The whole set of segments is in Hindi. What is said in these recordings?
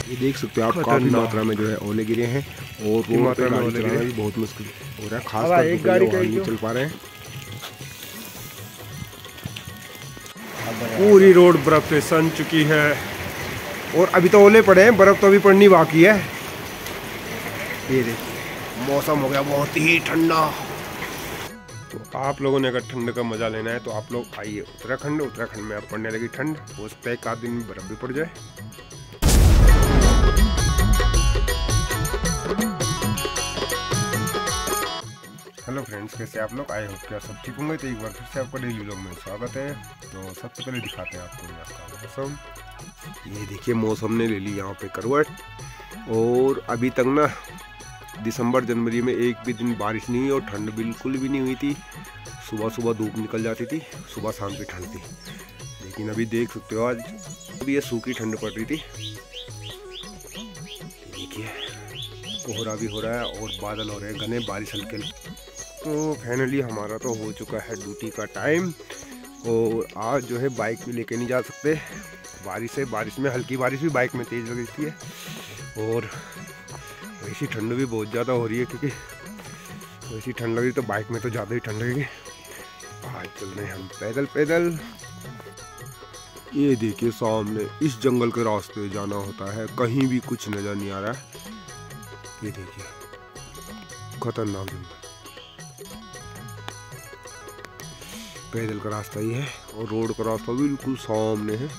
ये देख सकते हो आप, काफी मात्रा में जो है ओले गिरे हैं और रोड पे गाड़ी चलाना भी बहुत मुश्किल हो रहा है, खासकर एक गाड़ी नहीं चल पा रहे हैं। पूरी रोड बर्फ से सन चुकी है और अभी तो ओले पड़े हैं, बर्फ तो अभी पड़नी बाकी है। ये देखिए मौसम हो गया बहुत ही ठंडा। तो आप लोगों ने अगर ठंड का मजा लेना है तो आप लोग आइए उत्तराखंड। उत्तराखंड में अब पड़ने लगी ठंड, हो सकता है एक आध दिन में बर्फ भी पड़ जाए। हेलो फ्रेंड्स, कैसे आप लोग? आए हो क्या सब ठीक होंगे? तो एक बार फिर से आपका डेली व्लॉग में स्वागत है। तो सबसे पहले दिखाते हैं आपको यहाँ का मौसम। ये देखिए मौसम ने ले ली यहाँ पे करवट, और अभी तक ना दिसंबर जनवरी में एक भी दिन बारिश नहीं हुई और ठंड बिल्कुल भी नहीं हुई थी। सुबह सुबह धूप निकल जाती थी, सुबह शाम की ठंड थी। लेकिन अभी देख सकते हो आज अभी ये सूखी ठंड पड़ रही थी। देखिए कोहरा भी हो रहा है और बादल हो रहे हैं घने, बारिश हल्के। तो फाइनली हमारा तो हो चुका है ड्यूटी का टाइम, और आज जो है बाइक भी लेके नहीं जा सकते, बारिश है। बारिश में हल्की बारिश भी बाइक में तेज़ लग रही है, और वैसी ठंड भी बहुत ज़्यादा हो रही है, क्योंकि वैसी ठंड लग रही तो बाइक में तो ज़्यादा ही ठंड लगेगी। आज चल रहे हैं हम पैदल पैदल। ये देखिए सामने इस जंगल के रास्ते जाना होता है, कहीं भी कुछ नज़र नहीं आ रहा है। ये देखिए खतरनाक जंगल, पैदल का रास्ता ही है और रोड का रास्ता बिल्कुल सामने है।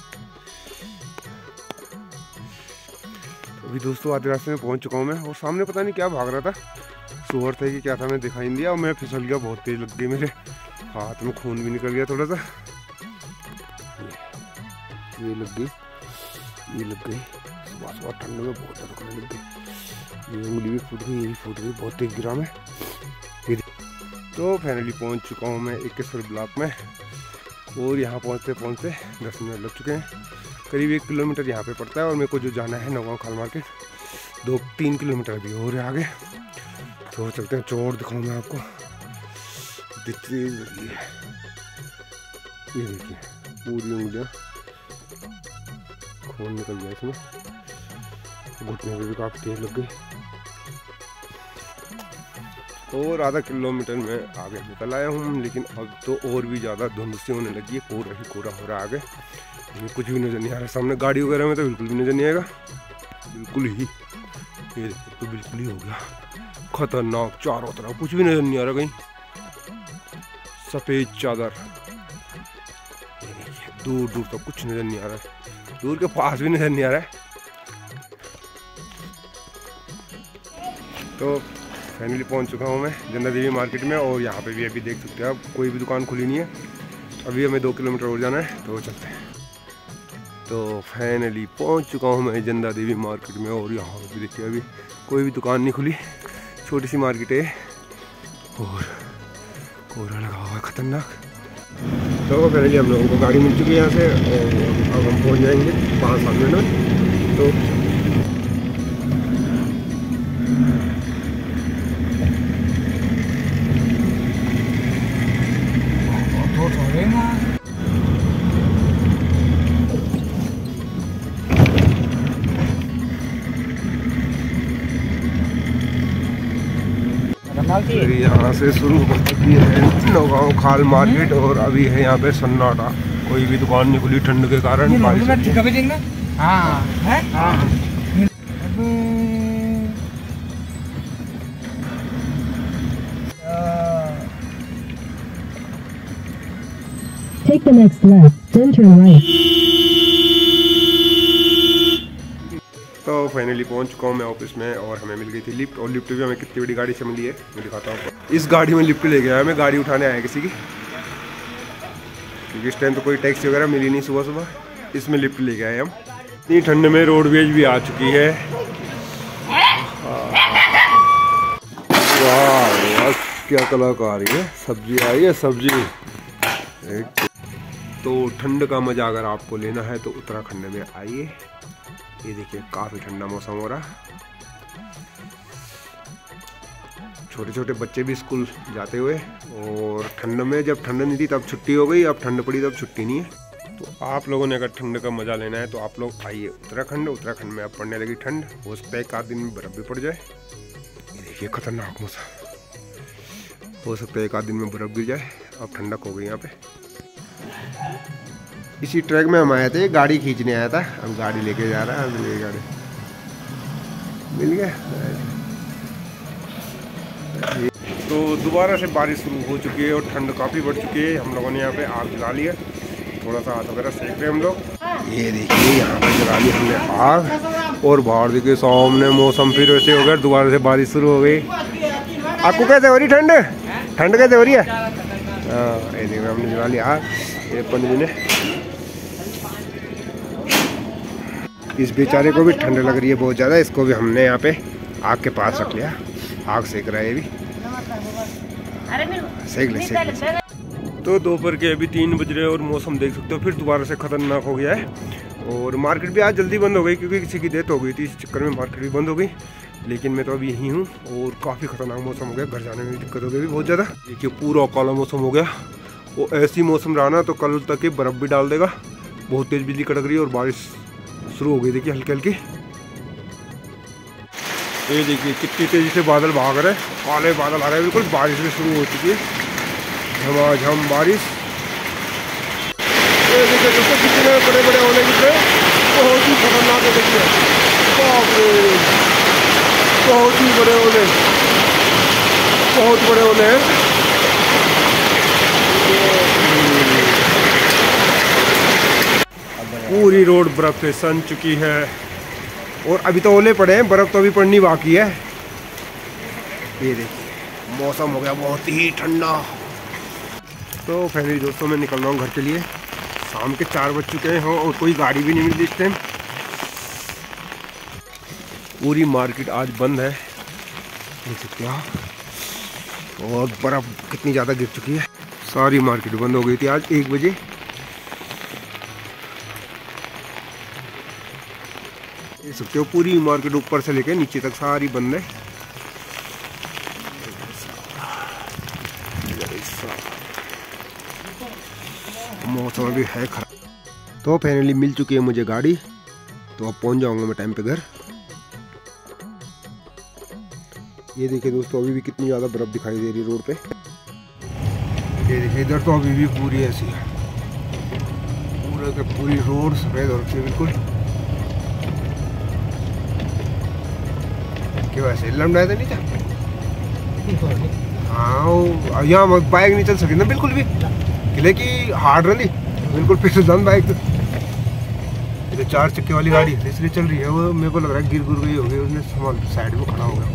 अभी दोस्तों आधे रास्ते में पहुंच चुका हूं मैं, और सामने पता नहीं क्या भाग रहा था, सुअर था कि क्या था, मैं दिखाई नहीं दिया और मैं फिसल गया, बहुत तेज लग गई, मेरे हाथ में खून भी निकल गया थोड़ा सा। ये लग गई, ये लग गई, सुबह सुबह ठंड में बहुत ज़्यादा खाने लग गई। ये उंगली भी फूट गई, ये भी फूट गई, बहुत तेज गिरा मैं। तो फाइनली पहुंच चुका हूं मैं 21 ब्लॉक में, और यहाँ पहुँचते पहुँचते 10 मिनट लग चुके हैं। करीब 1 किलोमीटर यहाँ पे पड़ता है, और मेरे को जो जाना है नौगांव खाल मार्केट 2-3 किलोमीटर भी हो रहे आगे। तो चलते हैं, चोट दिखाऊँ मैं आपको, जितनी लगी है। ये देखिए पूरी उंगलियाँ खून निकल गया इसमें, घुटने में भी काफ़ी तेज लग गई। और आधा किलोमीटर में आगे निकल आया हूँ, लेकिन अब तो और भी ज़्यादा धुंध सी होने लगी है, कोहरा ही कोहरा हो रहा है आगे। ये कुछ भी नज़र नहीं आ रहा, सामने गाड़ी वगैरह में तो बिल्कुल भी नज़र नहीं आएगा, बिल्कुल ही। ये तो बिल्कुल ही हो गया खतरनाक, चारों तरफ कुछ भी नज़र नहीं आ रहा, कहीं सफ़ेद चादर। ये देखिए दूर दूर तक कुछ नज़र नहीं आ रहा है, दूर के पास भी नज़र नहीं आ रहा है। तो फाइनली पहुंच चुका हूं मैं जिंदा देवी मार्केट में, और यहाँ पे भी अभी देख सकते हो आप कोई भी दुकान खुली नहीं है। अभी हमें 2 किलोमीटर और जाना है, तो चलते हैं। तो फाइनली पहुंच चुका हूं मैं जिंदा देवी मार्केट में, और यहाँ पे भी देखिए अभी कोई भी दुकान नहीं खुली, छोटी सी मार्केट है और कोहरा लगा हुआ है खतरनाक। तो फाइनली हम लोगों को गाड़ी मिल चुकी है यहाँ से, और अब हम पहुँच जाएंगे 5-7 मिनट में। तो यहाँ से शुरू हो चुकी है नौगांव खाल मार्केट, और अभी है यहाँ पे सन्नाटा, कोई भी दुकान नहीं खुली ठंड के कारण। Take the next left, then turn right. तो फाइनली पहुंच चुका हूँ मैं ऑफिस में, और हमें मिल गई थी लिफ्ट, और लिफ्ट भी हमें कितनी बड़ी गाड़ी से मिली है मैं दिखाता हूँ। इस गाड़ी में लिफ्ट ले गया है, मैं गाड़ी उठाने आया किसी की, क्योंकि इस टाइम तो कोई टैक्सी वगैरह मिली नहीं सुबह सुबह, इसमें लिफ्ट ले गए हम। इतनी ठंड में रोडवेज भी आ चुकी है। वाह क्या कलाकारी है, सब्जी आई है सब्जी। तो ठंड का मजा अगर आपको लेना है तो उत्तराखंड में आइए। ये देखिए काफ़ी ठंडा मौसम हो रहा, छोटे छोटे बच्चे भी स्कूल जाते हुए, और ठंड में जब ठंड नहीं थी तब छुट्टी हो गई, अब ठंड पड़ी तब छुट्टी नहीं है। तो आप लोगों ने अगर ठंड का मज़ा लेना है तो आप लोग आइए उत्तराखंड में अब पड़ने लगी ठंड। हो सकता है एक आध दिन में बर्फ़ भी पड़ जाए। ये देखिए खतरनाक मौसम, हो सकता है एक आध दिन में बर्फ़ गिर जाए। अब ठंडक हो गई यहाँ पे। इसी ट्रैक में हम आए थे, गाड़ी खींचने आया था, हम गाड़ी लेके जा रहा है। मिल गई गाड़ी, मिल गया। तो दोबारा से बारिश शुरू हो चुकी है और ठंड काफ़ी बढ़ चुकी है। हम लोगों ने यहाँ पे आग जला ली है, थोड़ा सा हाथ वगैरह सेक रहे हम लोग। ये देखिए यहाँ पे जला ली हमने आग और बाहर देखिए सामने मौसम फिर वैसे हो गया, दोबारा से बारिश शुरू हो गई। आपको कैसे हो रही ठंड? ठंड कैसे हो रही है? हाँ ये देखिए हमने जला लिया आग। ये पंडित ने, इस बेचारे को भी ठंड लग रही है बहुत ज़्यादा, इसको भी हमने यहाँ पे आग के पास रख लिया। आग सेक रहा है ये भी, सेक ले। तो दोपहर के अभी 3 बज रहे हैं और मौसम देख सकते हो फिर दोबारा से खतरनाक हो गया है। और मार्केट भी आज जल्दी बंद हो गई क्योंकि किसी की डेथ हो गई थी, इस चक्कर में मार्केट भी बंद हो गई। लेकिन मैं तो अभी यहीं हूँ और काफ़ी खतरनाक मौसम हो गया, घर जाने में भी दिक्कत हो गई बहुत ज़्यादा। देखिए पूरा काला मौसम हो गया। वो ऐसी मौसम रहा ना तो कल तक बर्फ़ भी डाल देगा। बहुत तेज़ बिजली कड़क रही है और बारिश शुरू हो गई। देखिए हल्की हल्की, ये देखिए कितनी तेज़ी से बादल भाग रहे हैं, काले बादल आ रहे हैं बिल्कुल। बारिश भी शुरू हो चुकी है, झमाझम बारिश। ये देखिए दोस्तों कितने बड़े बड़े ओले गिर रहे हैं, बहुत ही खतरनाक है। देखिए बाप रे, बहुत ही बड़े ओले, बहुत बड़े ओले हैं। पूरी रोड बर्फ़ से सन चुकी है और अभी तो ओले पड़े हैं, बर्फ़ तो अभी पड़नी बाकी है। ये देखिए मौसम हो गया बहुत ही ठंडा। तो फाइनली दोस्तों मैं निकल रहा हूँ घर के लिए। शाम के 4 बज चुके हैं और कोई गाड़ी भी नहीं मिल रही इस टाइम। पूरी मार्केट आज बंद है, देख सकते हो आप। और बर्फ़ कितनी ज़्यादा गिर चुकी है, सारी मार्केट बंद हो गई थी आज 1 बजे। देख सकते हो पूरी मार्केट ऊपर से लेके नीचे तक सारी बंद है। मौसम अभी है खराब। तो फाइनली मिल चुकी है मुझे गाड़ी, तो अब पहुंच जाऊंगा मैं टाइम पे घर। ये देखिए दोस्तों अभी भी कितनी ज़्यादा बर्फ़ दिखाई दे रही है रोड पे। ये देखिए इधर तो अभी भी पूरी ऐसी है, पूरे के पूरी रोड सफ़ेद हो रखी है बिल्कुल। क्यों ऐसे लंबा नहीं था? हाँ यहाँ बाइक नहीं चल सकी ना बिल्कुल भी, किले की हार्ड रही बिल्कुल फिसलन बाइक। तो 4 चक्के वाली गाड़ी इसलिए चल रही है, वो मेरे को लग रहा है गिर गई होगी, उसने सामान साइड में खड़ा हो गया।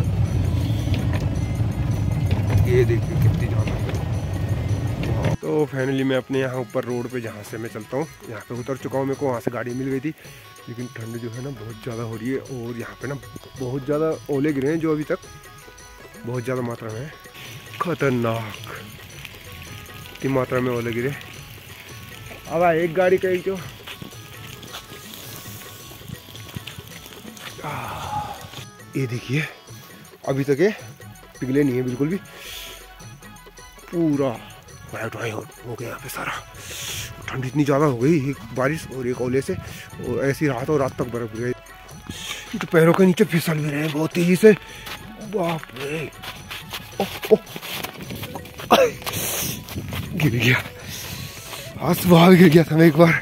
ये देखिए कितनी ज़्यादा। तो फाइनली मैं अपने यहाँ ऊपर रोड पे जहाँ से मैं चलता हूँ यहाँ पे उतर चुका हूँ। मेरे को वहाँ से गाड़ी मिल गई थी, लेकिन ठंड जो है ना बहुत ज़्यादा हो रही है और यहाँ पे ना बहुत ज़्यादा ओले गिरे हैं जो अभी तक बहुत ज़्यादा मात्रा में है। खतरनाक की मात्रा में ओले गिरे। अब एक गाड़ी कहीं जो ये देखिए अभी तक ये पिघले नहीं है बिल्कुल भी, पूरा वाइट हो गया यहाँ पे सारा। ठंड इतनी ज़्यादा हो गई एक बारिश और एक ओले से, और ऐसी रात और रात तक बर्फ गिर गई। तो पैरों के नीचे फिसल भी रहे हैं बहुत तेजी से। बाप रे, गिर गया, आसमान गिर गया था मैं एक बार।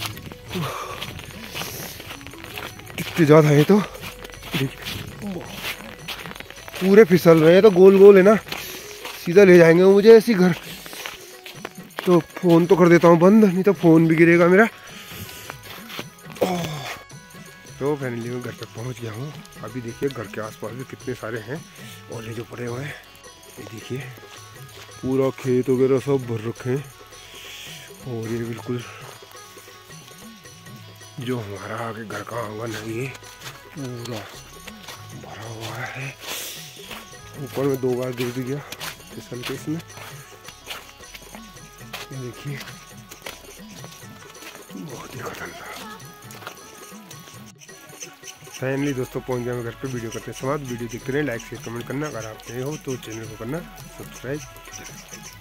कितने ज़्यादा है तो पूरे फिसल रहे हैं। तो गोल गोल है ना, सीधा ले जाएंगे मुझे ऐसी घर। तो फ़ोन तो कर देता हूँ बंद, नहीं तो फ़ोन भी गिरेगा मेरा। तो फाइनली मैं घर पे पहुँच गया हूँ। अभी देखिए घर के आसपास भी कितने सारे हैं ओले जो पड़े हुए हैं। ये देखिए पूरा खेत वगैरह सब भर रखे हैं और ये बिल्कुल जो हमारा आगे घर का आंगन है ये पूरा भरा हुआ है। ऊपर में 2 बार गिर भी गया फिसल के इसमें। ये देखिए बहुत ही खतरनाक। फाइनली दोस्तों पहुंच गया मैं घर पे। वीडियो करते हैं समाप्त। वीडियो देखते रहें, लाइक शेयर कमेंट करना। अगर आप नए हो तो चैनल को करना सब्सक्राइब।